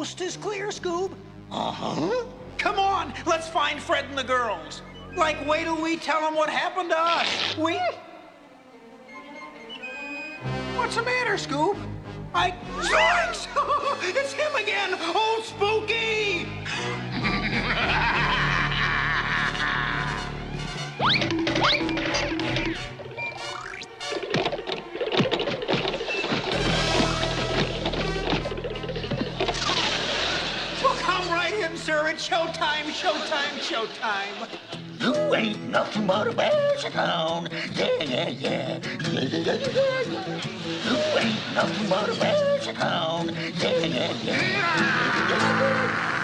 coast is clear, Scoob. Uh-huh. Come on, let's find Fred and the girls. Like, wait till we tell them what happened to us. What's the matter, Scoob? Zoinks! It's him again! Old Spooky! Well, come right in, sir. It's showtime, showtime, showtime. You ain't nothing but a basset hound. Yeah, yeah, yeah. Yeah, yeah, yeah, yeah, yeah. You ain't nothing but a basset hound. Yeah, yeah, yeah. Yeah, yeah, yeah.